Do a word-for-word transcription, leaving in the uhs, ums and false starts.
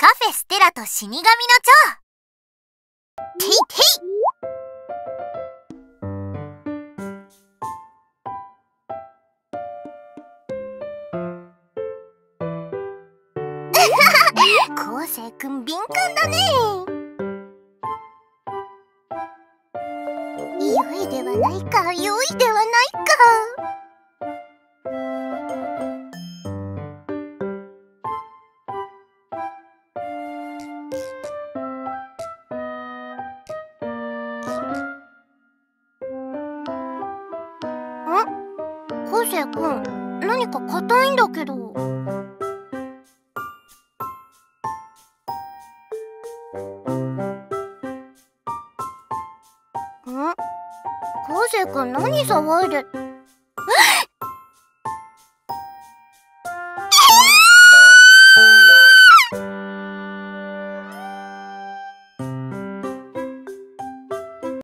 カフェステラと死神の蝶。ていてい。こうせいくん敏感だね。良いではないか、良いではないか。ん？こうせいくん、何か硬いんだけど。ん？こうせいくん、何騒いで。